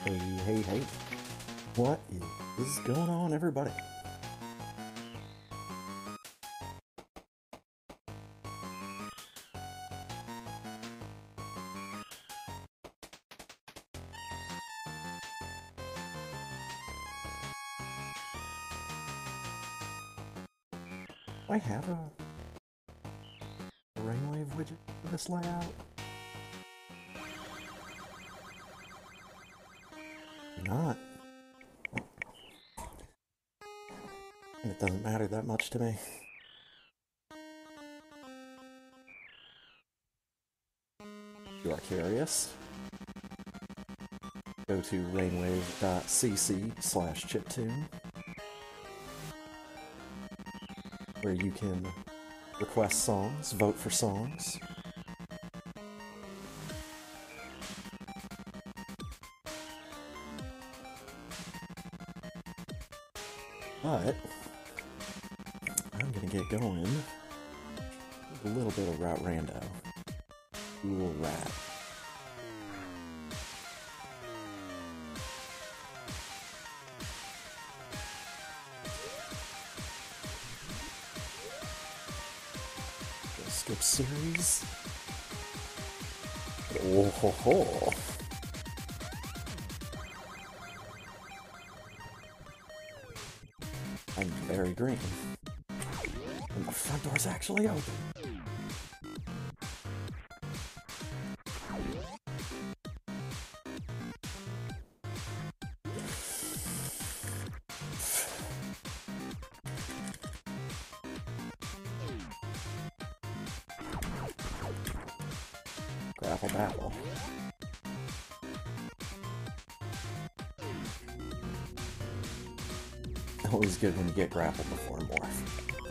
Hey, hey, hey. What is going on, everybody? Do I have a brainwave widget for this layout? Not. And it doesn't matter that much to me. If you are curious, go to rainwave.cc/chiptune, where you can request songs, vote for songs. But I'm gonna get going with a little bit of Route Rando. Cool rap. Skip series. Oh ho ho. I'm very green. And the front door's actually open. Grapple babble. Always good when you get grapple before morph.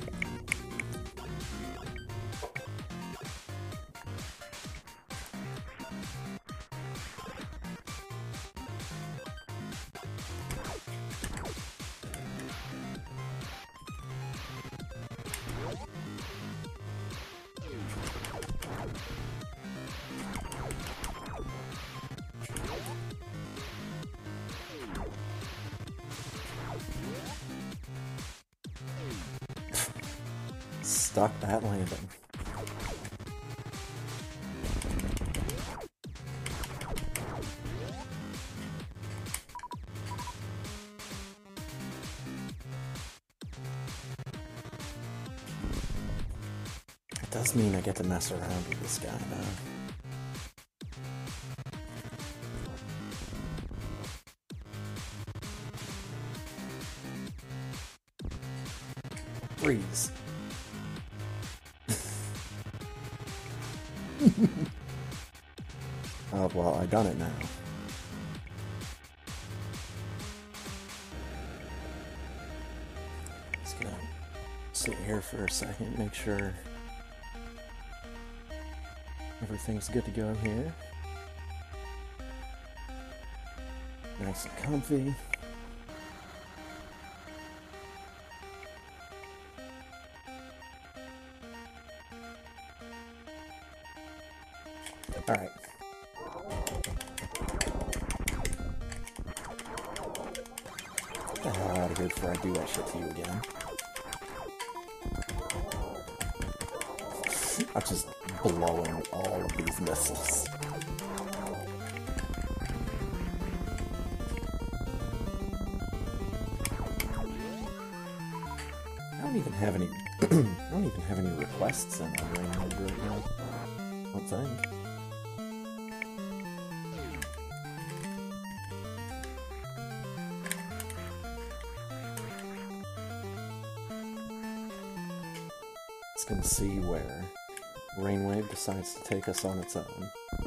Stuck that landing. It does mean I get to mess around with this guy though. Freeze. Oh, well, I done it now. Just gonna sit here for a second, make sure everything's good to go here. Nice and comfy. Alright. Get the hell out of here before I do that shit to you again. I'm just blowing all of these missiles. I don't even have any I don't even have any requests in on Rainbow right now. I don't think. It's gonna see where Rainwave decides to take us on its own.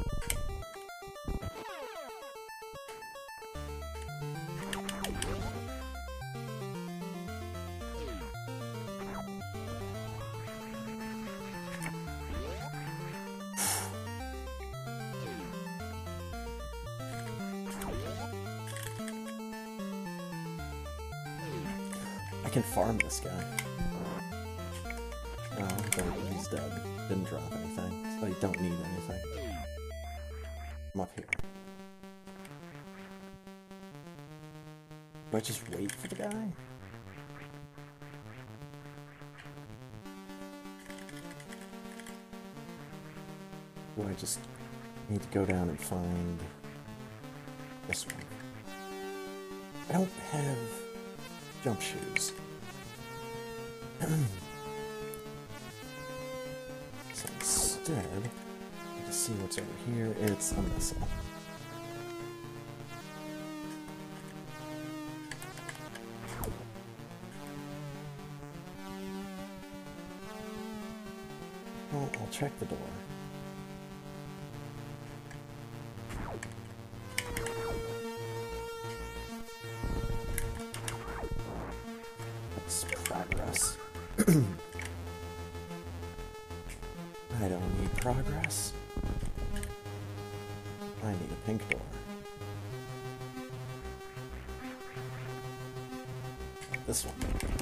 I can farm this guy. Oh, he's dead. Didn't drop anything, so you don't need anything. I'm up here. Do I just wait for the guy? Do I just need to go down and find this one? I don't have jump shoes. So instead, I need to see what's over here. It's a missile. Well, I'll check the door. That's progress. I don't need progress. I need a pink door. This one.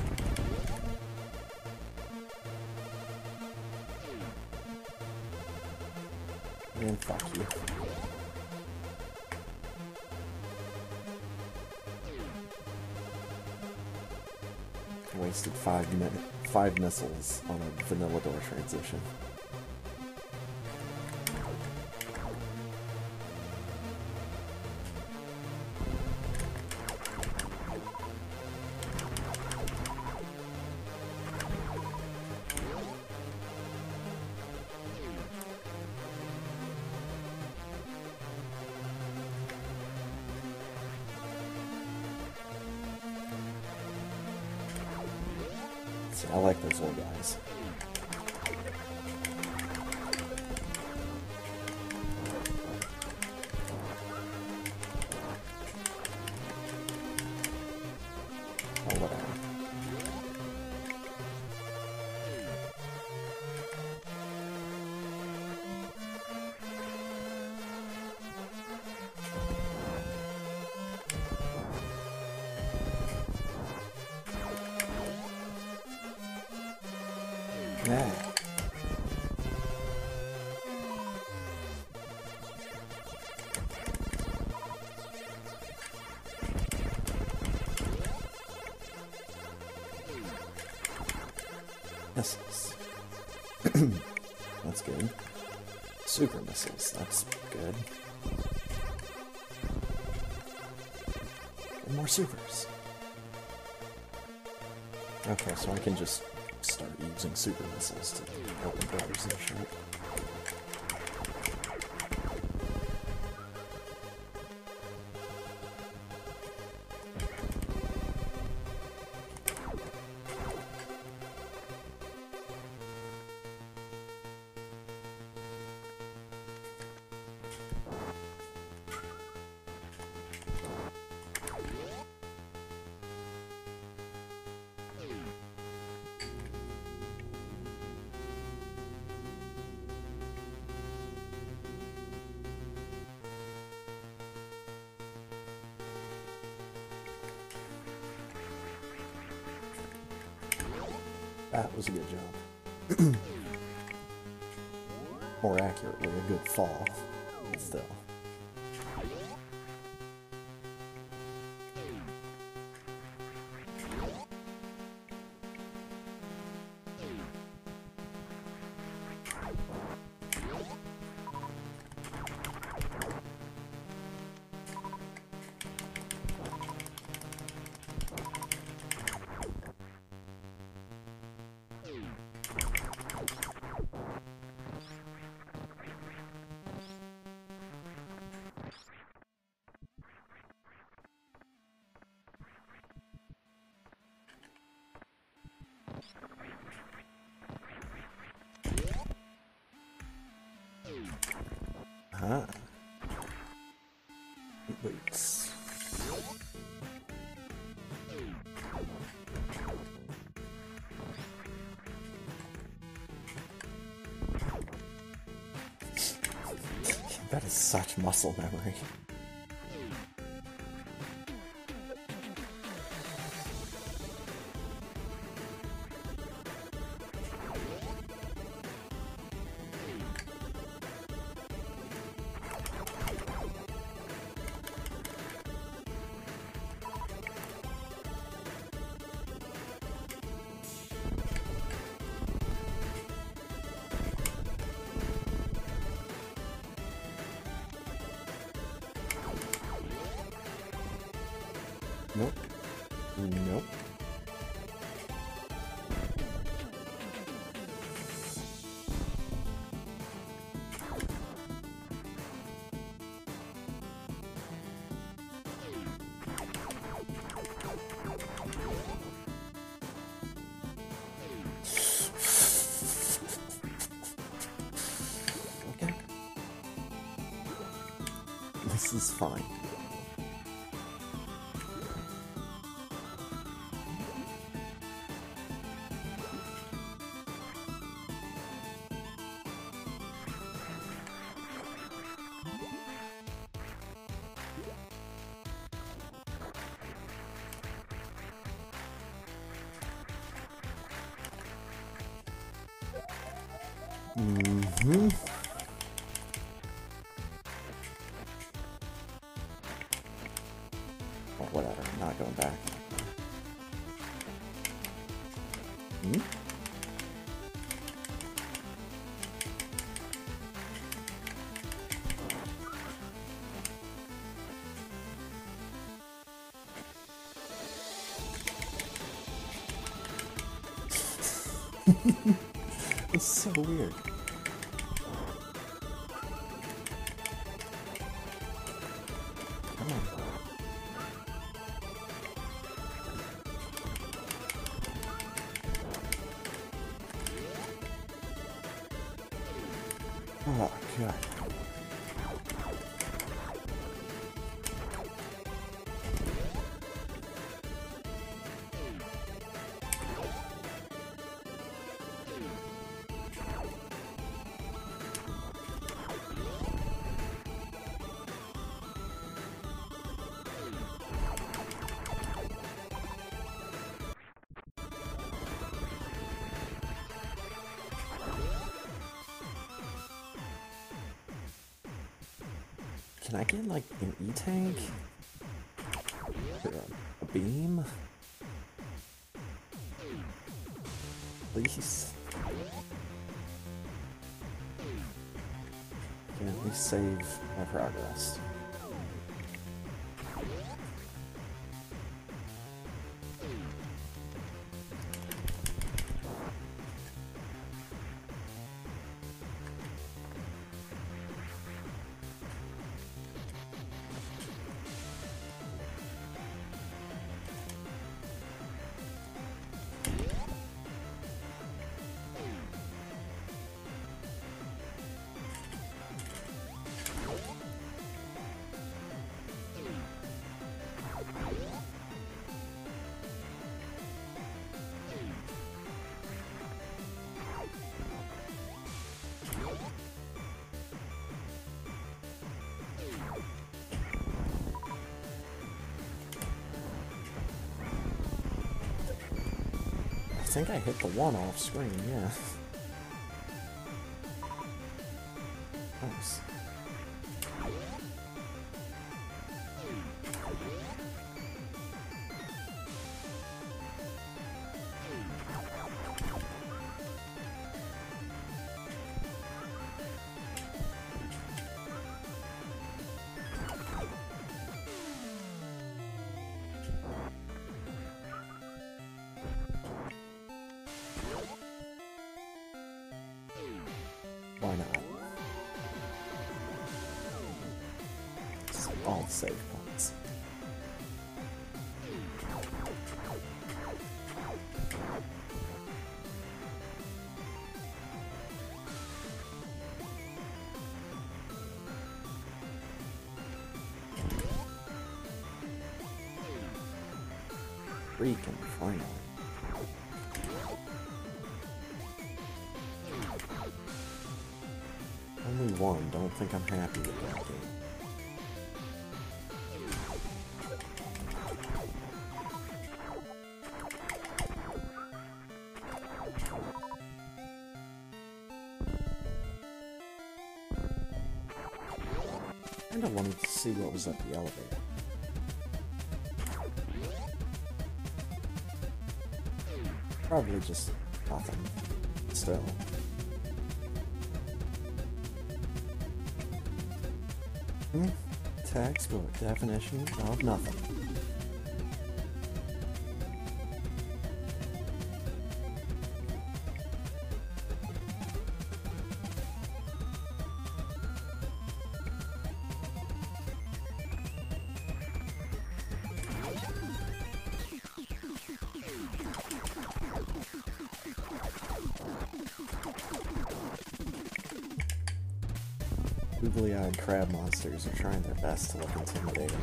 And fuck you. Wasted 5 missiles on a vanilla door transition. See, I like those little guys. Oh, whatever. Yeah. Missiles. That's good. Super missiles. That's good. And more supers. Okay, so I can just start using super missiles to open doors and shit. That was a good jump. More accurately, a good fall. But still. Ah. Boots. That is such muscle memory. Nope. Nope. Okay. This is fine. Mm-hmm. Or whatever, I'm not going back. Hmm? It's so weird. Come on. Oh, God. Can I get, like, an E-tank? Or a beam? Please? Can at least save my progress. I think I hit the one off screen, yeah. Nice. Why not? It's all save points. Freaking final. Only one, don't think I'm happy with that game. Kinda wanted to see what was up the elevator. Probably just nothing. Still. Textbook definition of nothing. Googly-eyed crab monsters are trying their best to look intimidating.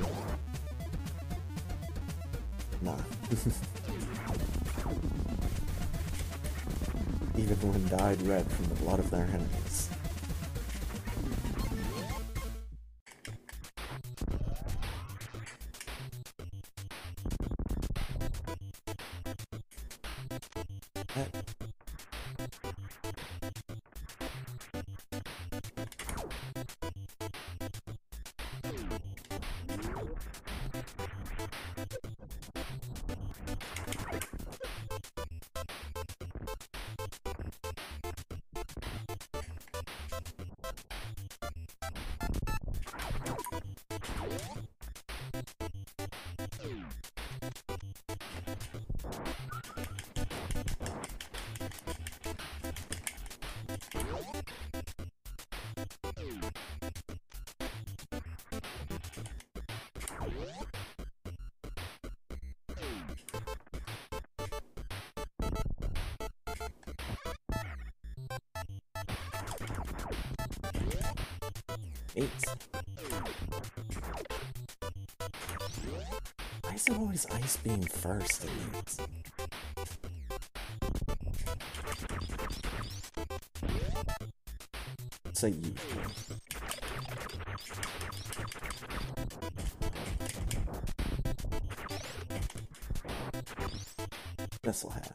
Nah. Even when dyed red from the blood of their enemies. Eight. Why is it always Ice Beam first in these? Let's say you. This'll have.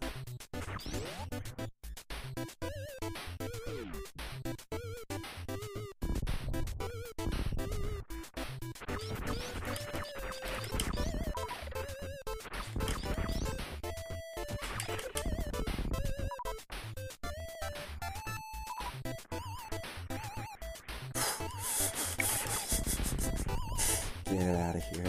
Get out of here.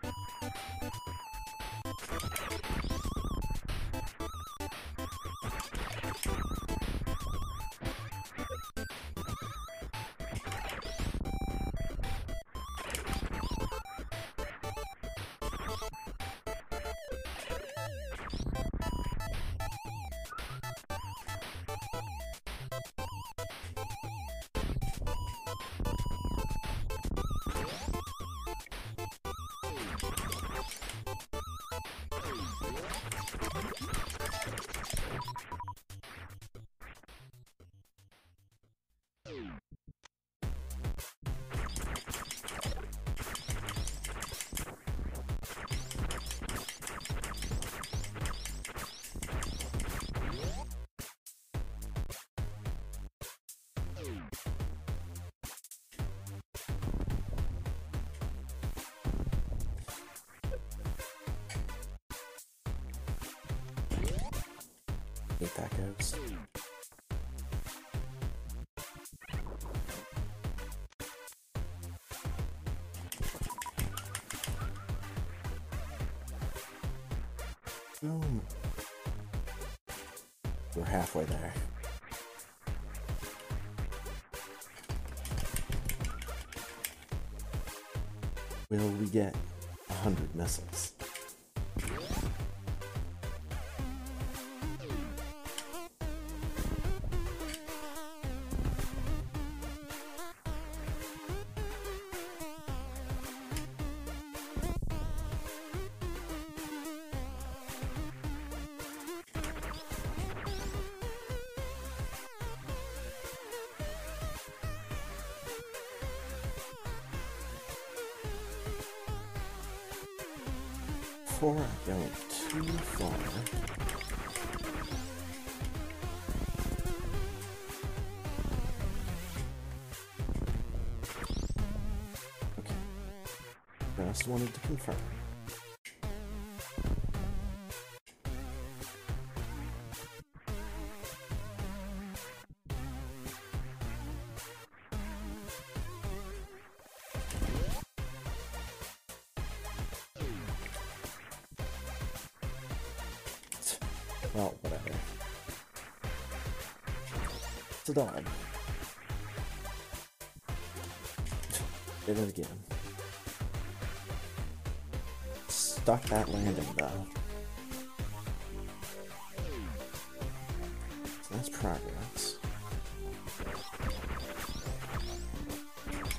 That goes. Boom. We're halfway there. Will we get 100 missiles? Before I go too far, okay, just wanted to confirm. Well, whatever. It's a dog. Did it again. Stuck that landing, though. So that's progress.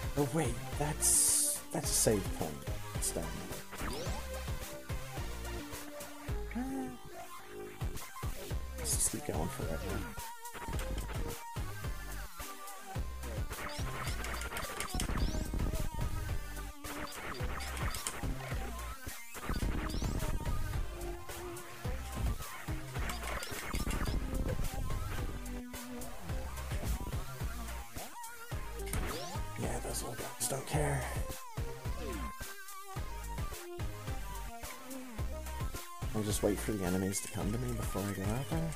Oh wait, that's a save point. It's down there. Let's just keep going forever. Yeah, those little guys don't care. I'll just wait for the enemies to come to me before I go out there.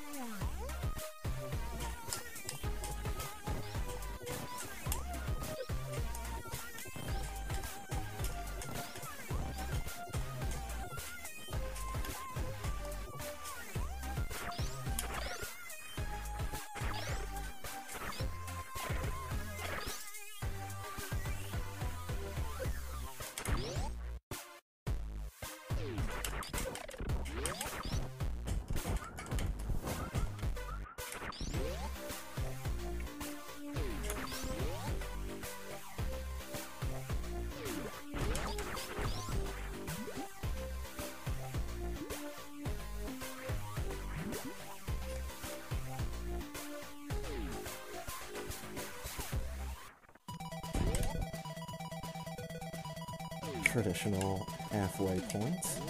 Traditional halfway point.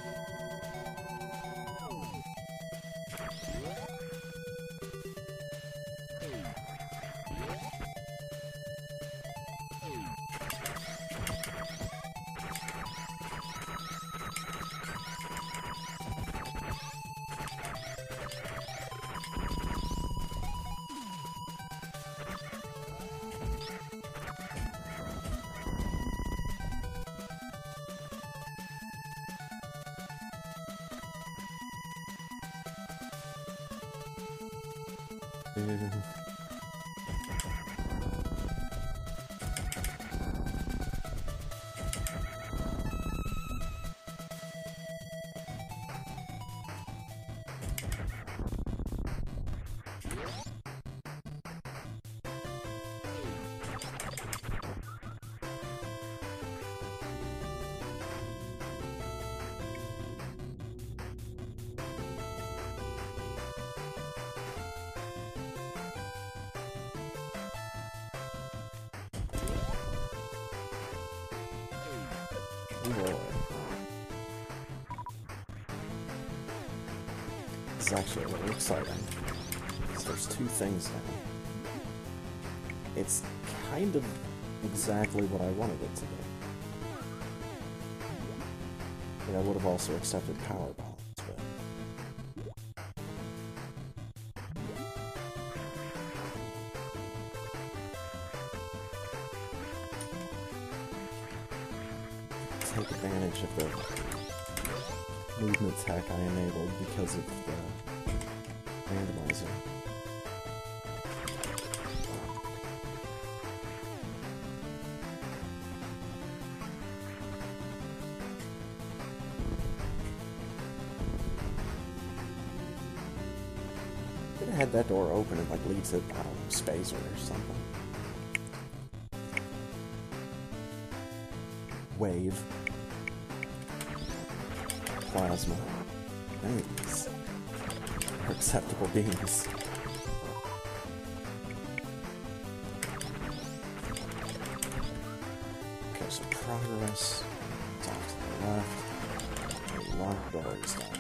This is actually a little exciting. So there's two things now. It's kind of exactly what I wanted it to be. But I would have also accepted power balance, but... take advantage of the movement tech I enabled because of the randomizer. Could have had that door open and like lead to, I don't know, space or something. Wave. Plasma. These are acceptable beings. Okay, so progress. It's off to the left. And locked doors down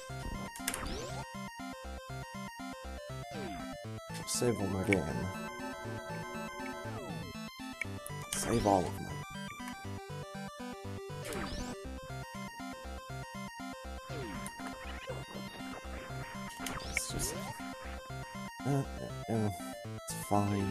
there. Save them again. Save all of them. It's just... it's fine.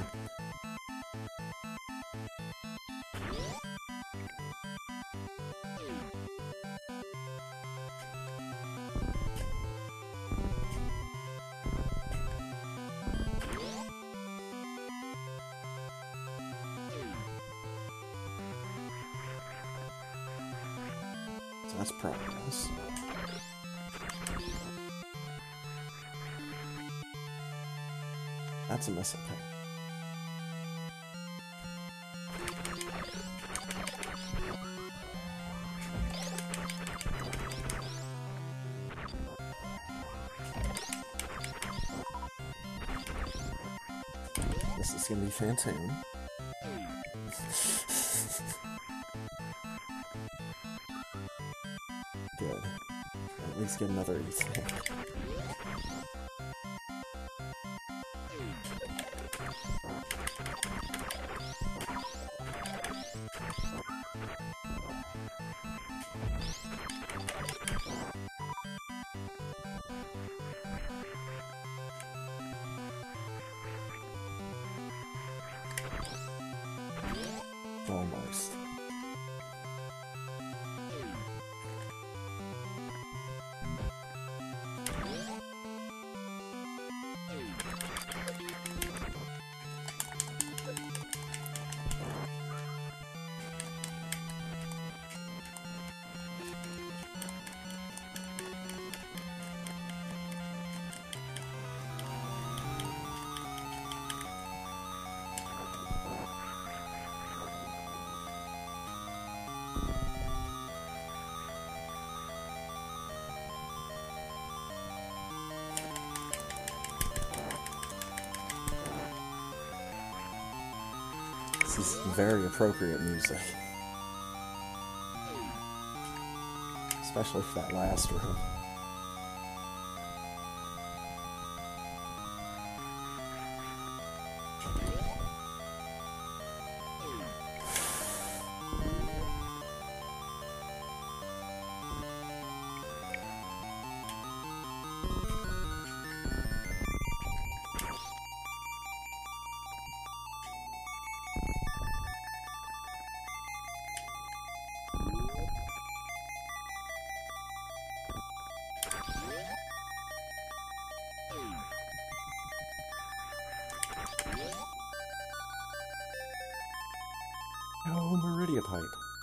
So that's progress. That's a missing thing. this is gonna be Phantom. Good. At least get another E-tank. Almost. This is very appropriate music. Especially for that last room. Oh, Meridia Pipe.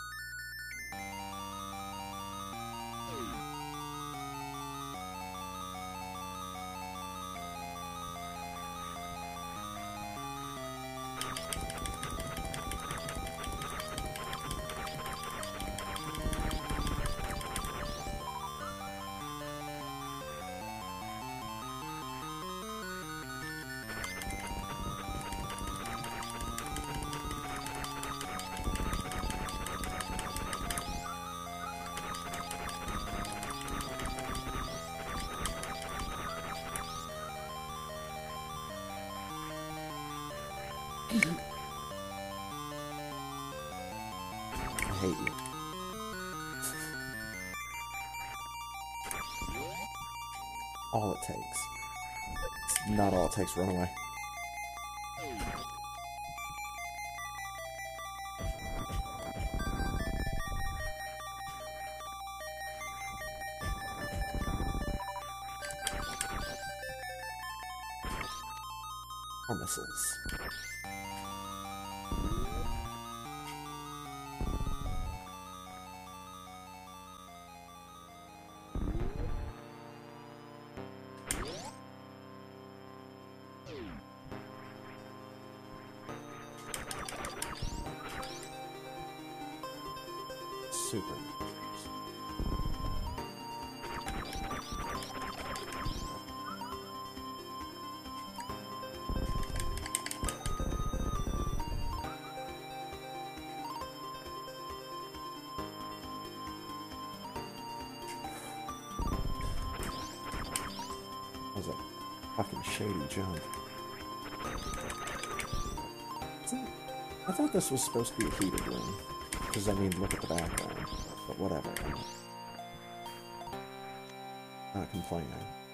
I hate you. All it takes. It's not all it takes, run away. Or missiles. Super. That was a fucking shady jump. I thought this was supposed to be a heated room. Because, I mean, look at the background. But whatever. I'm not complaining.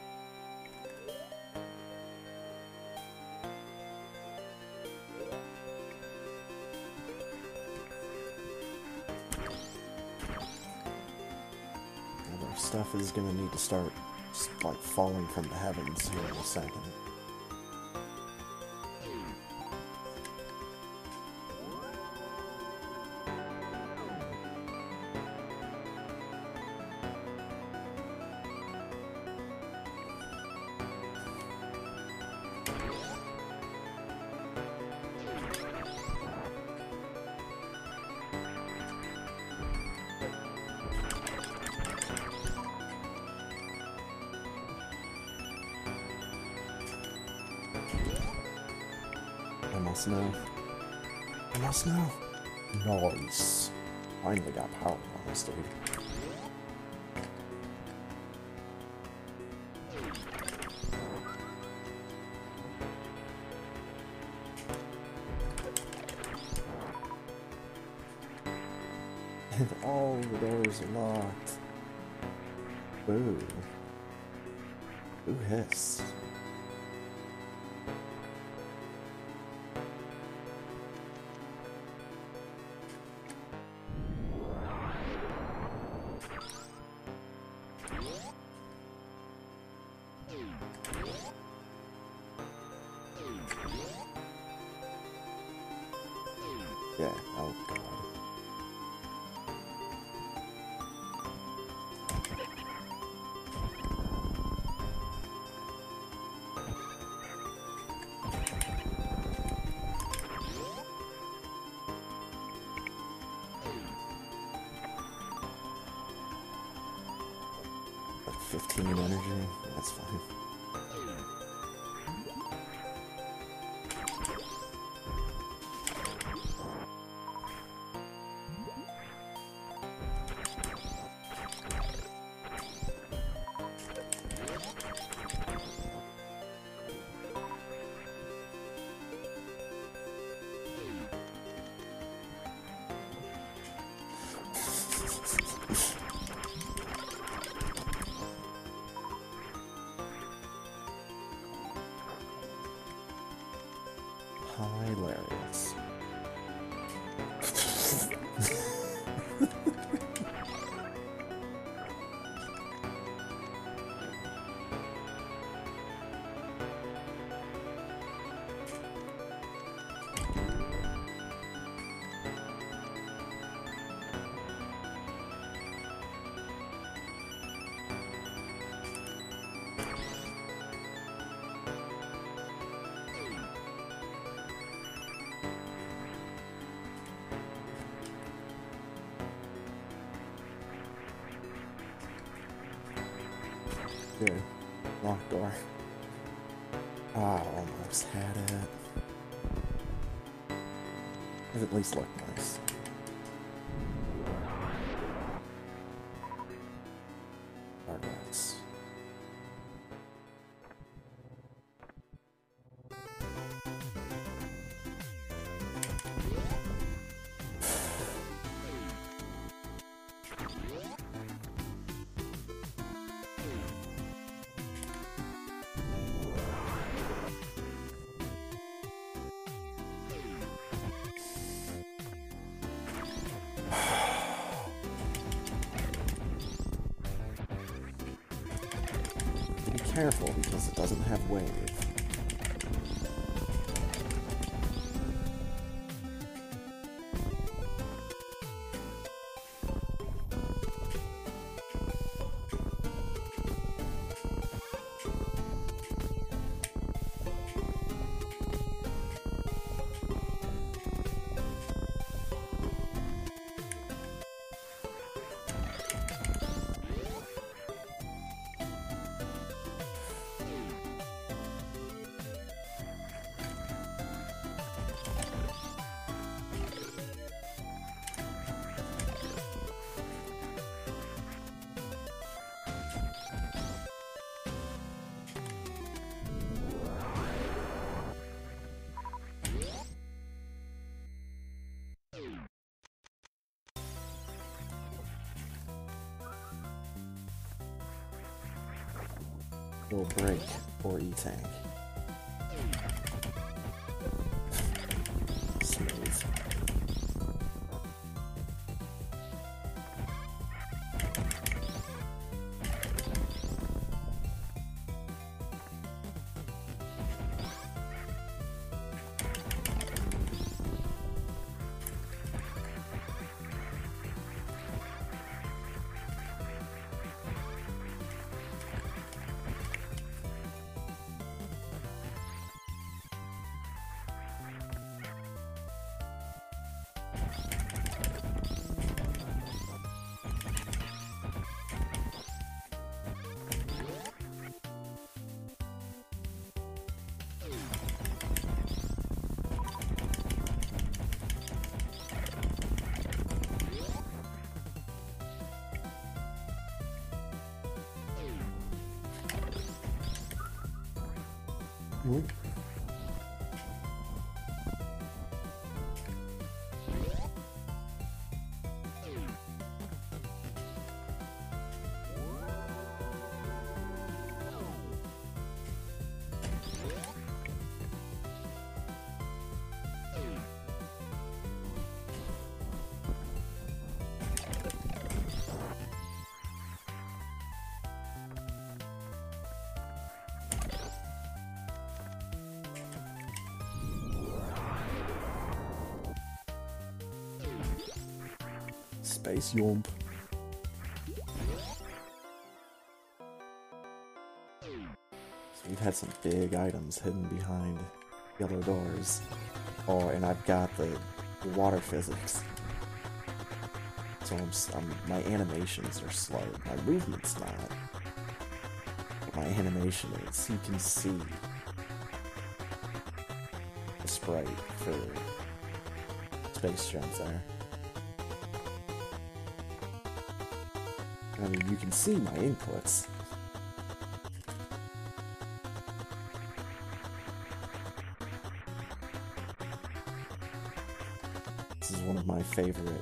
Other stuff is gonna need to start, like, falling from the heavens here in a second. I must know. I must know. Nice. Finally got power bonus, dude. And all the doors are locked. Boo. Boo hiss. Yeah, oh god. Like 15 energy? That's fine. Hilarious. Good. Locked door. Ah, almost had it. It at least looked nice. Starbucks. Be careful because it doesn't have wave. Will break or E-Tank. Smooth. Space Yomp. So we've had some big items hidden behind yellow doors. Oh, and I've got the water physics. So my animations are slow. My movement's not. But my animation is. You can see the sprite for space jumps there. I mean, you can see my inputs. This is one of my favorite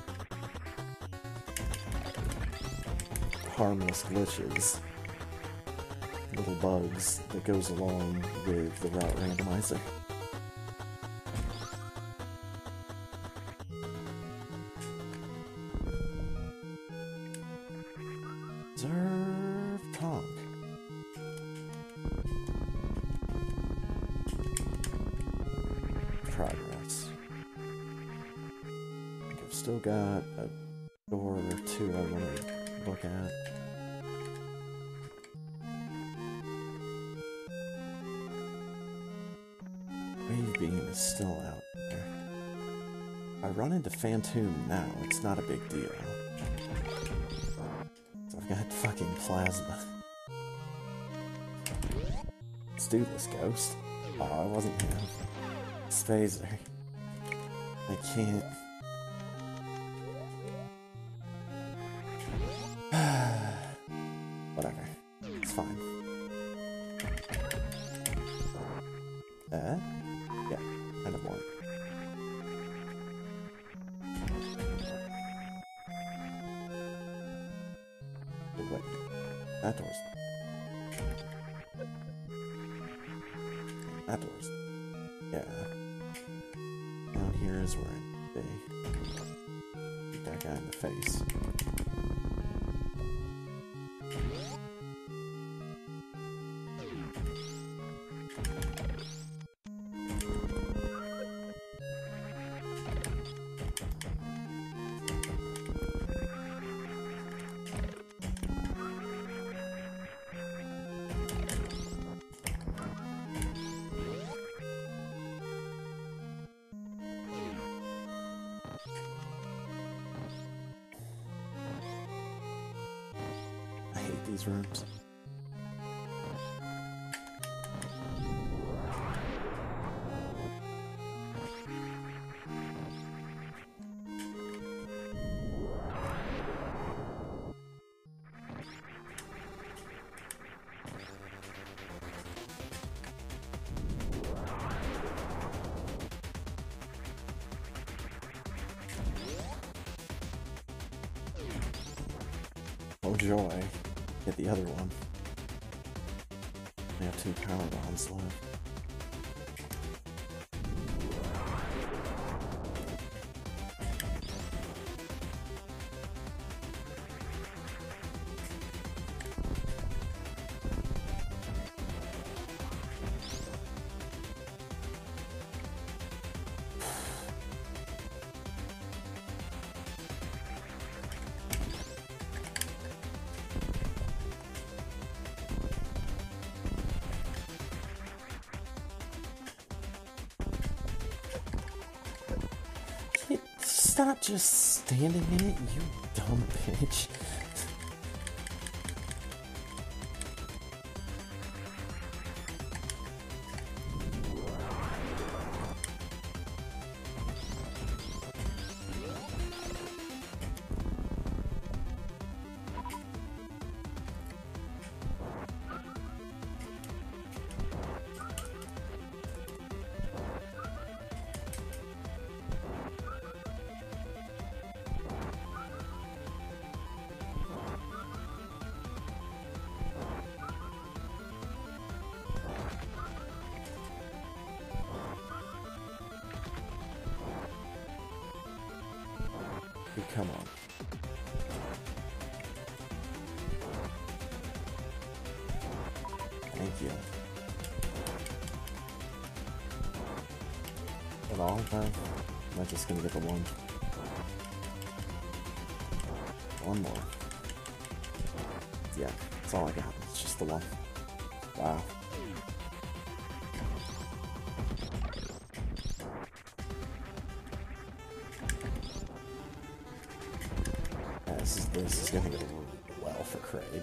harmless glitches. Little bugs that goes along with the route randomizer. Observe Tonk. Progress. I think I've still got a door or two I want to look at. Wave Beam is still out there. If I run into Phantom now, it's not a big deal. I've got fucking plasma. Let's do this, Ghost. Oh, I wasn't him. Spazer. I can't. Whatever. It's fine. Yeah, kind of more. Wait, that door's... That door's... Yeah. Down here is where I... Shoot that guy in the face. I hate these rooms. Oh joy. Get the other one. We have 2 power bombs left. Stop just standing in it, you dumb bitch. Ooh, come on. Thank you. At all? No? Am I just gonna get the one? One more. Yeah, that's all I got. It's just the one. Wow. Yeah, this is gonna go well for Kraid.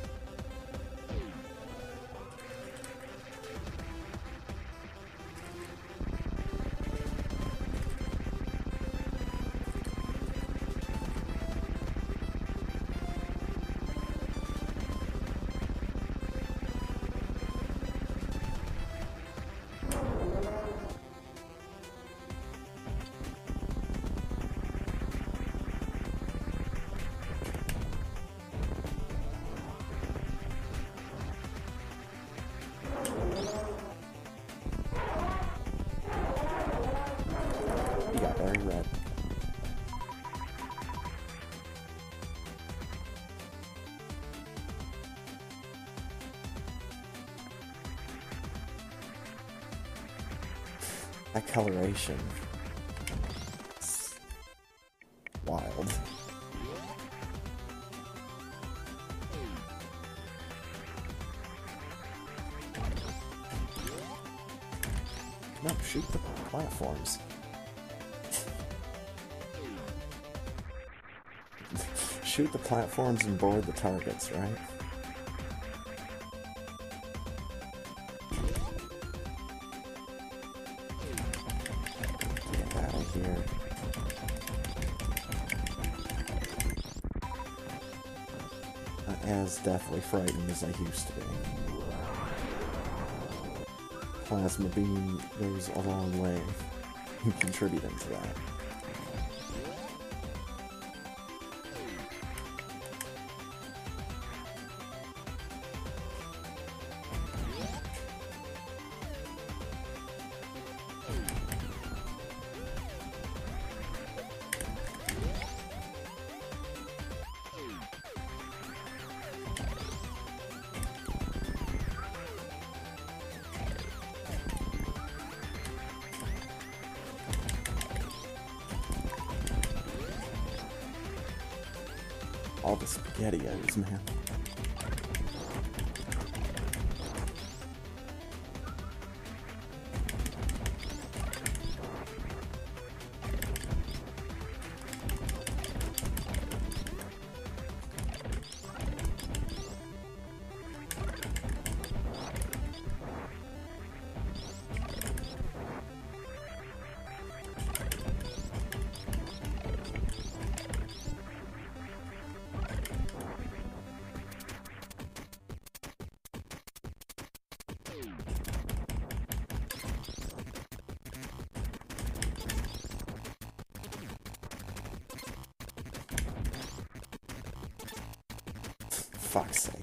You got very red. That coloration. It's wild. No, shoot the platforms. Shoot the platforms and board the targets, right? Get out of here. Not as deathly frightened as I used to be. Plasma beam goes a long way in contributing to that. All the SpaghettiOs, man. Fuck's sake.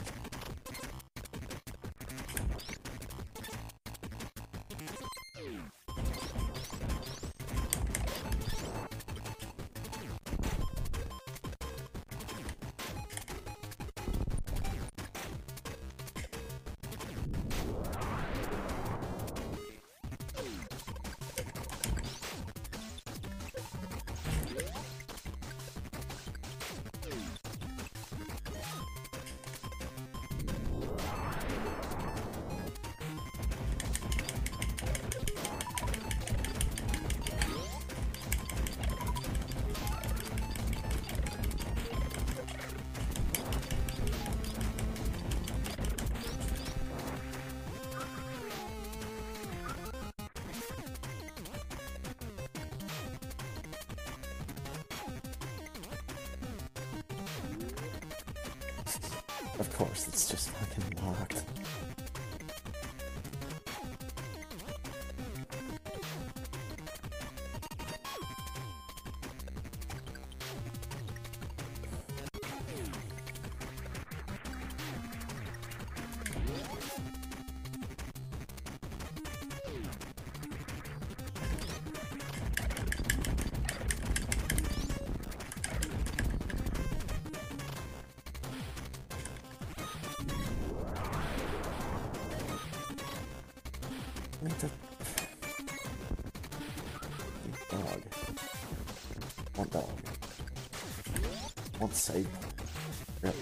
Of course, it's just fucking locked. Want dog. Want safe. Really.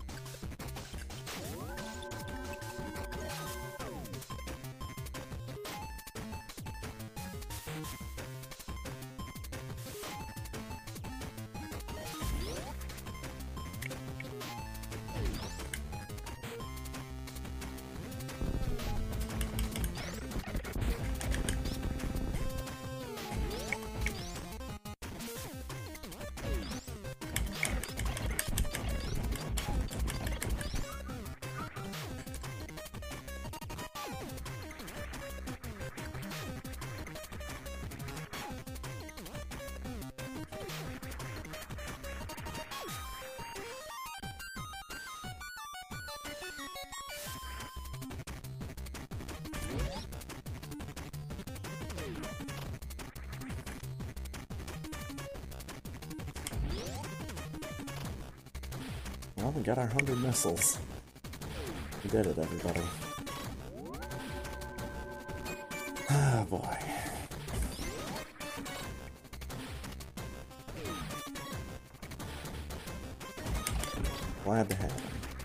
Well, we got our 100 missiles. We did it, everybody. Ah, boy. Glad to have him.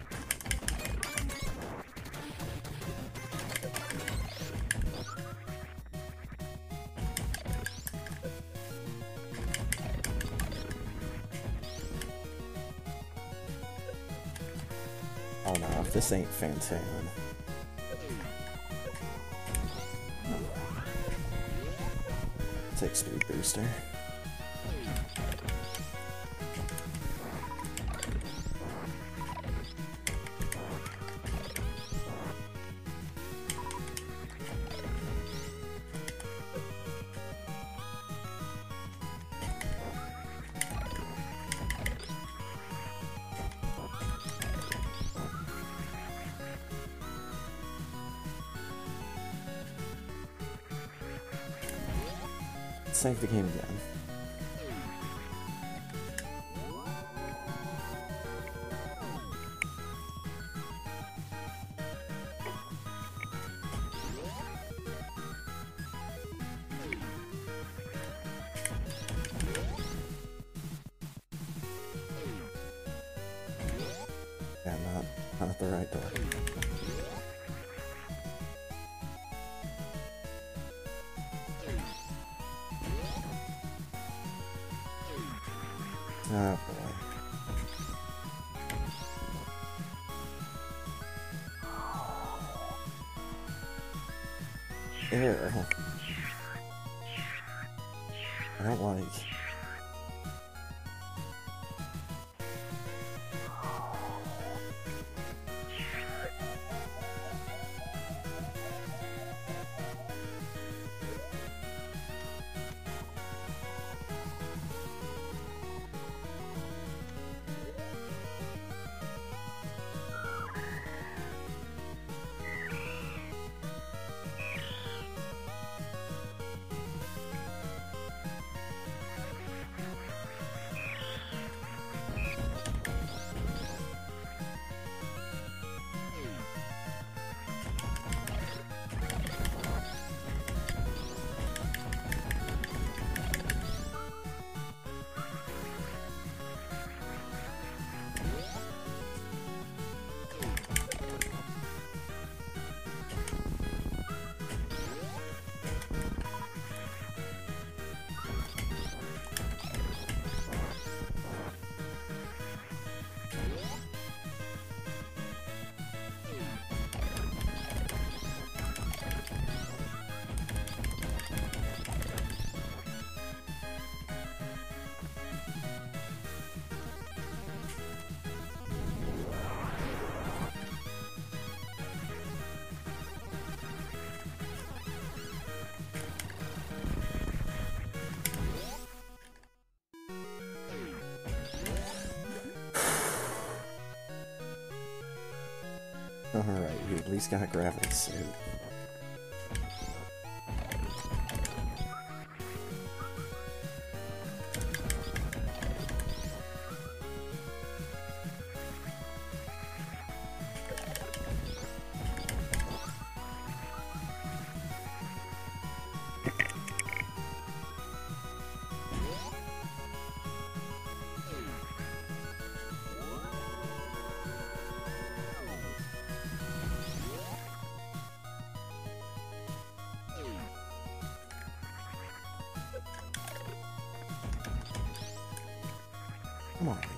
Oh no, if this ain't Fantan. Take speed booster. Save the game again. Yeah, not at the right door. Oh boy. Ew. I don't like. Alright, you at least got a gravity suit. Come on, man.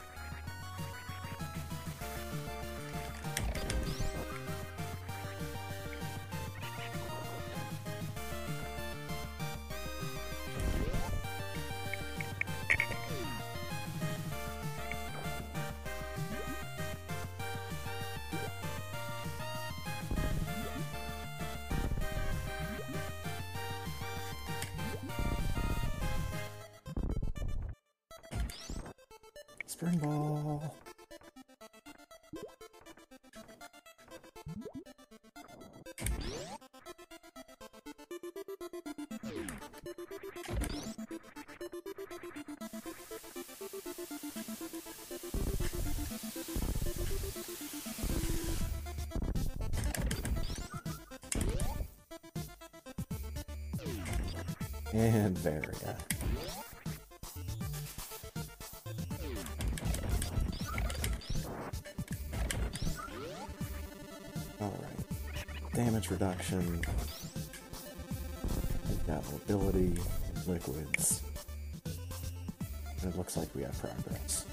Spring ball. And Varia. Damage reduction. We've got mobility, liquids. And it looks like we have progress.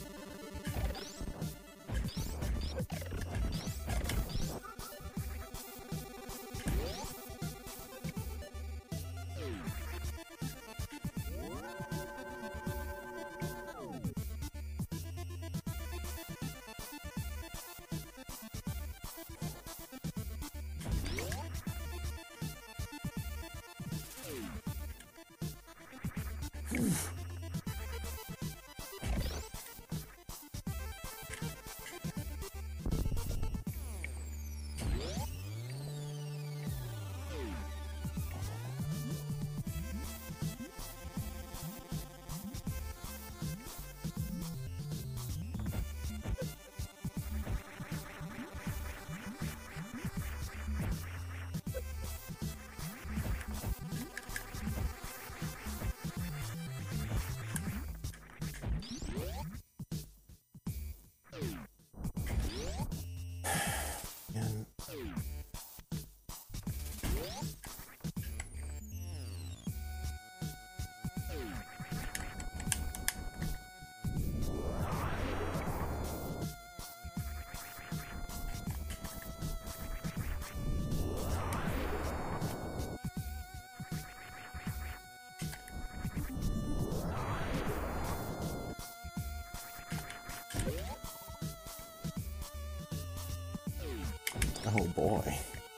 Oh boy.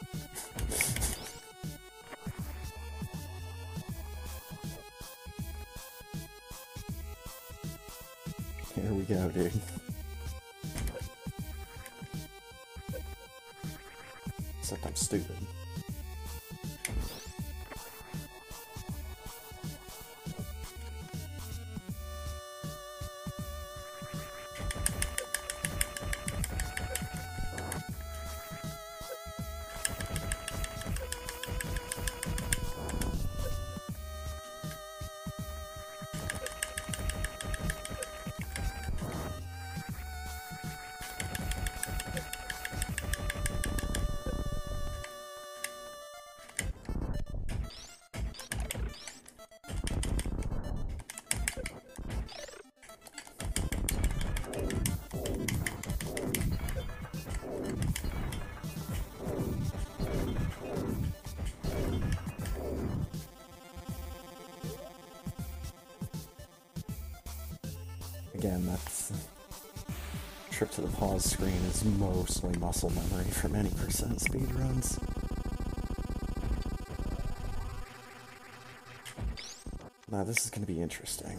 Here we go, dude. Except I'm stupid. Again, that's trip to the pause screen is mostly muscle memory from any percent speedruns. Now this is going to be interesting.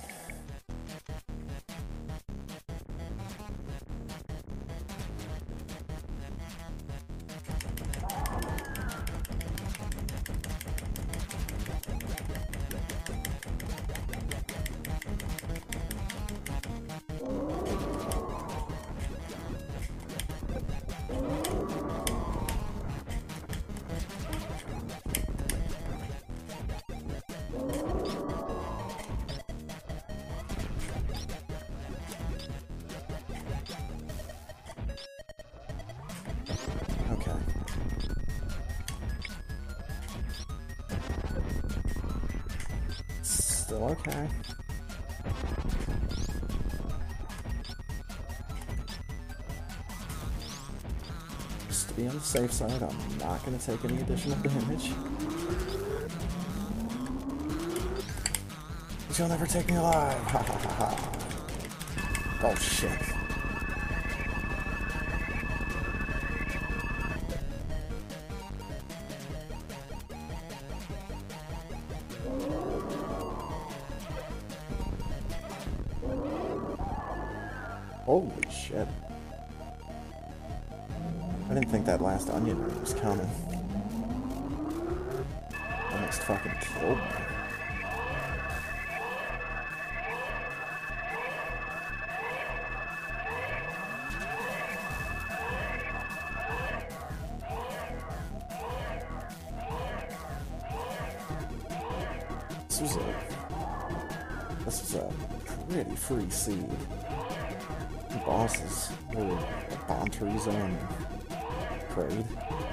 Still okay. to be on the safe side, I'm not going to take any additional damage. But you'll never take me alive! Ha ha ha ha! Oh shit. Holy shit. I didn't think that last onion ring was coming. Almost fucking killed me. This was a pretty free seed. The bosses were a Bontry Zone trade.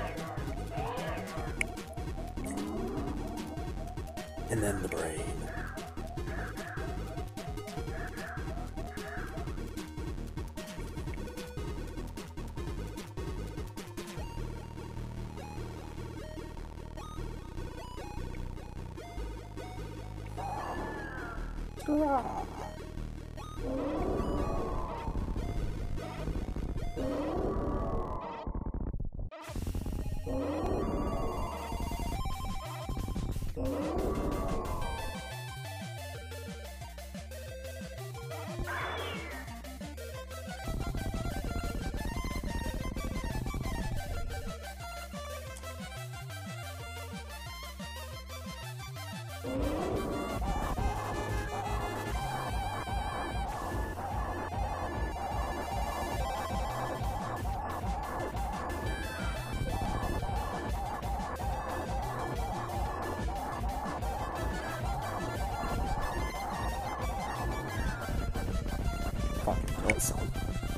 And then the brain. Hurrah! Fucking got some.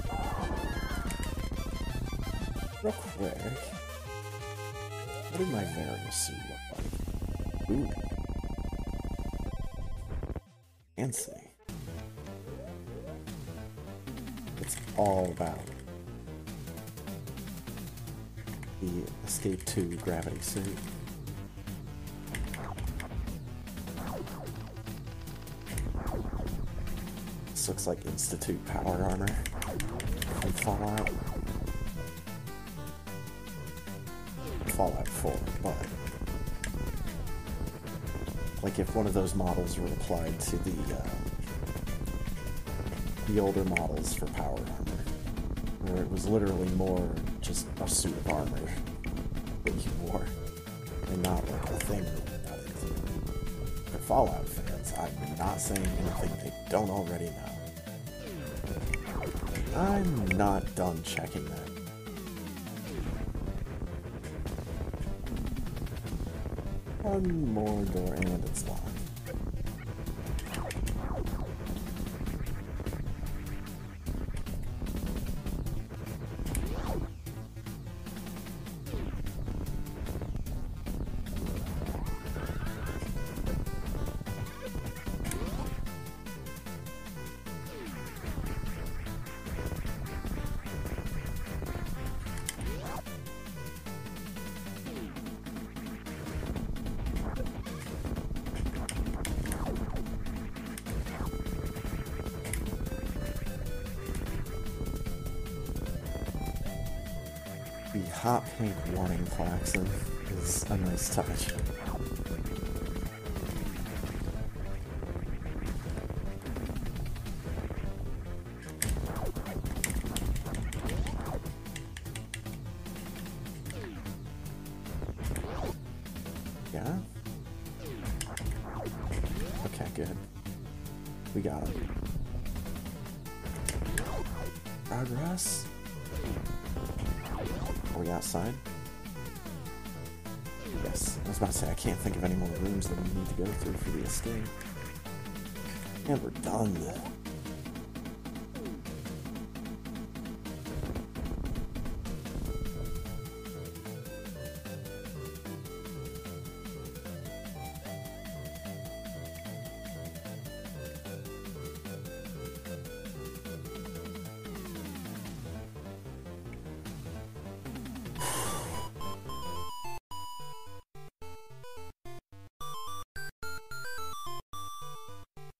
Real quick. What did my various suit look like? Ooh. Fancy. It's all about the Escape 2 gravity suit. This looks like Institute power armor from Fallout. Fallout 4, but like if one of those models were applied to the older models for power armor, where it was literally more just a suit of armor that you wore, and not like a thing about it. For Fallout fans, I'm not saying anything they don't already know. I'm not done checking that. One more door and it's locked. The hot pink warning klaxon is a nice touch. Yeah? Okay, good. We got him. Progress? Are we outside? Yes. I was about to say, I can't think of any more rooms that we need to go through for the escape. And we're done.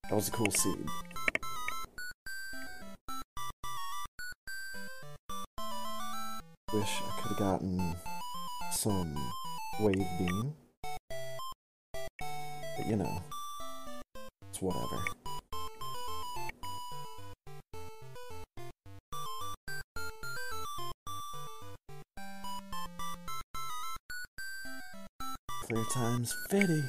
That was a cool seed. Wish I could have gotten some wave beam. But you know, it's whatever. Clear time's fitty.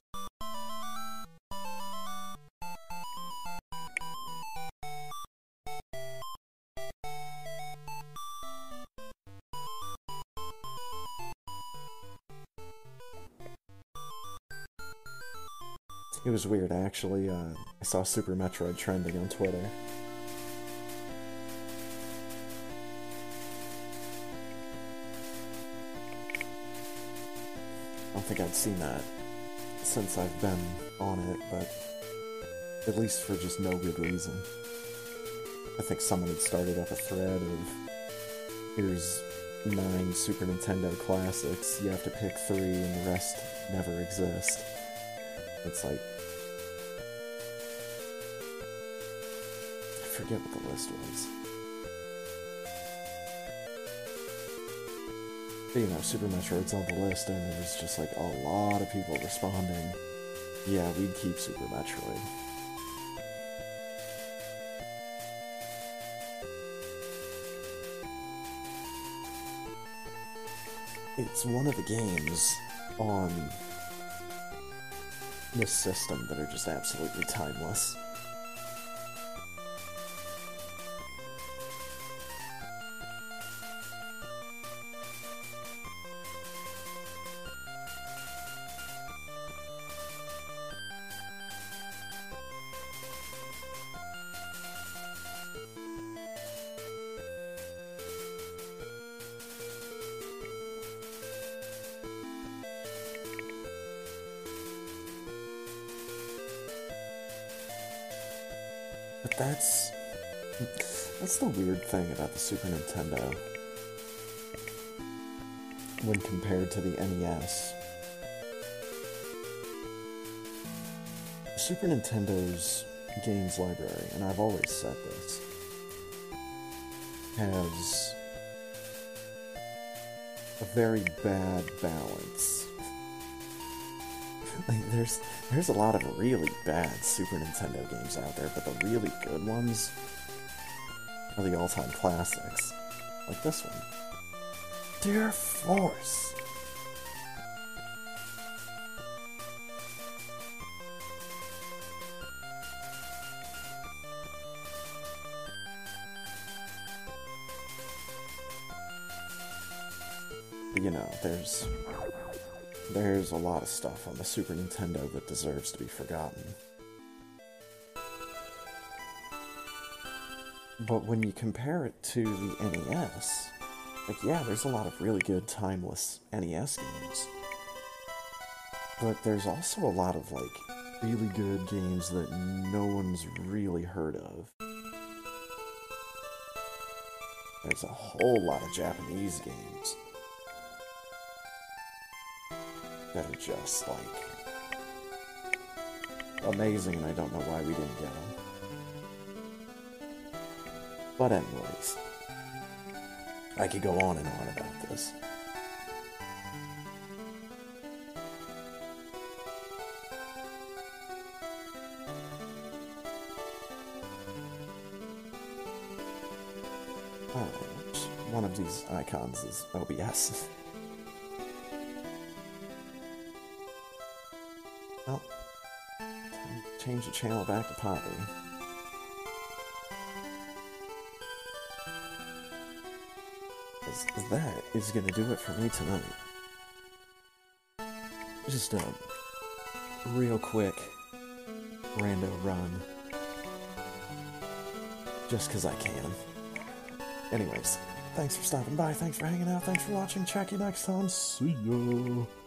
It was weird, actually. I saw Super Metroid trending on Twitter. I don't think I'd seen that since I've been on it, but at least for just no good reason. I think someone had started up a thread of, here's 9 Super Nintendo classics, you have to pick 3 and the rest never exist. It's like, I forget what the list was. But, you know, Super Metroid's on the list, and there's just like a lot of people responding, yeah, we'd keep Super Metroid. It's one of the games on this system that are just absolutely timeless. But that's the weird thing about the Super Nintendo when compared to the NES. Super Nintendo's games library, and I've always said this, has a very bad balance. Like, there's a lot of really bad Super Nintendo games out there, but the really good ones are the all-time classics. Like this one. Dear Force! But, you know, there's a lot of stuff on the Super Nintendo that deserves to be forgotten. But when you compare it to the NES, like, yeah, there's a lot of really good timeless NES games. But there's also a lot of, like, really good games that no one's really heard of. There's a whole lot of Japanese games that are just, like, amazing, and I don't know why we didn't get them. But anyways, I could go on and on about this. Alright, one of these icons is OBS. Well, time to change the channel back to Poppy. That is gonna do it for me tonight. Just a real quick rando run. Just 'cause I can. Anyways, thanks for stopping by, thanks for hanging out, thanks for watching, check you next time, see ya!